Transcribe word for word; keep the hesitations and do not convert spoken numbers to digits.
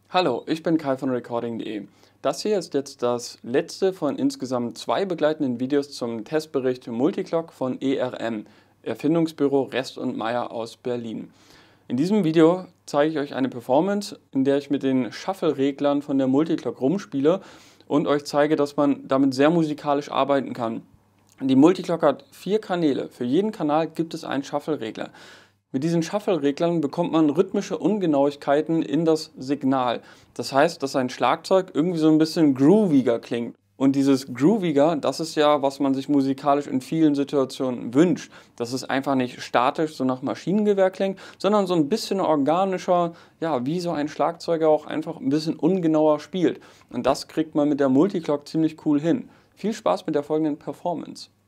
Hallo, ich bin Kai von recording punkt de. Das hier ist jetzt das letzte von insgesamt zwei begleitenden Videos zum Testbericht Multiclock von E R M, Erfindungsbüro Rest und Meyer aus Berlin. In diesem Video zeige ich euch eine Performance, in der ich mit den Shuffle-Reglern von der Multiclock rumspiele und euch zeige, dass man damit sehr musikalisch arbeiten kann. Die Multiclock hat vier Kanäle. Für jeden Kanal gibt es einen Shuffle-Regler. Mit diesen Shuffle-Reglern bekommt man rhythmische Ungenauigkeiten in das Signal. Das heißt, dass ein Schlagzeug irgendwie so ein bisschen grooviger klingt. Und dieses grooviger, das ist ja, was man sich musikalisch in vielen Situationen wünscht. Dass es einfach nicht statisch so nach Maschinengewehr klingt, sondern so ein bisschen organischer, ja, wie so ein Schlagzeuger auch einfach ein bisschen ungenauer spielt. Und das kriegt man mit der Multiclock ziemlich cool hin. Viel Spaß mit der folgenden Performance.